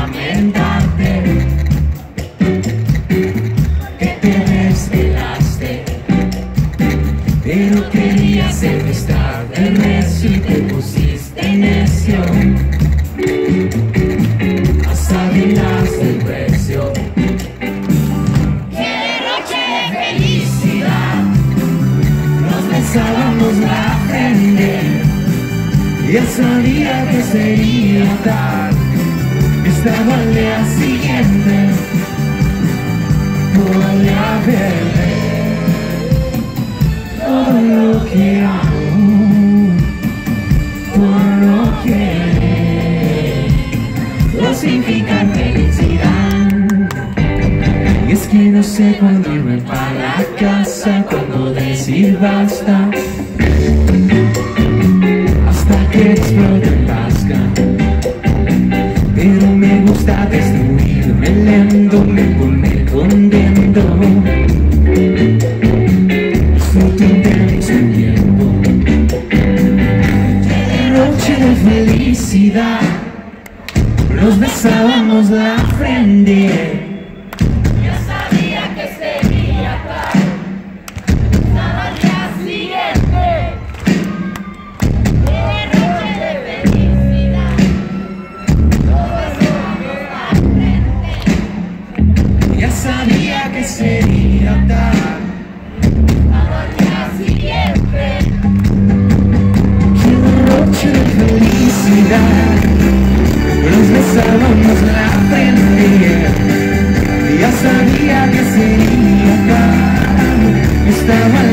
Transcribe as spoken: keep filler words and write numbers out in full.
lamentarte que te desvelaste, pero querías estar de recio y te pusiste necio. Hasta brindaste el precio. ¡Qué derroche de felicidad! Nos besábamos la frente y él sabía que sería tarde. Estaba al día siguiente, todo al día verde. Todo lo que hago, todo lo que no significa felicidad. Y es que no sé cuándo irme para la casa, cuándo decir basta, hasta que explote en Pasca. Pero me gusta destruirme lento, me volví contento. Disfruto intenso el tiempo. Qué derroche de felicidad. Nos besábamos la frente. Yo sabía que sería tarde. Estaba al día siguiente. Qué derroche de felicidad. Nos besábamos la frente. Ya sabía que sería tarde. Estaba al día siguiente. Qué derroche de felicidad. Nos besábamos la frente. Ya sabía que sería tarde. Estaba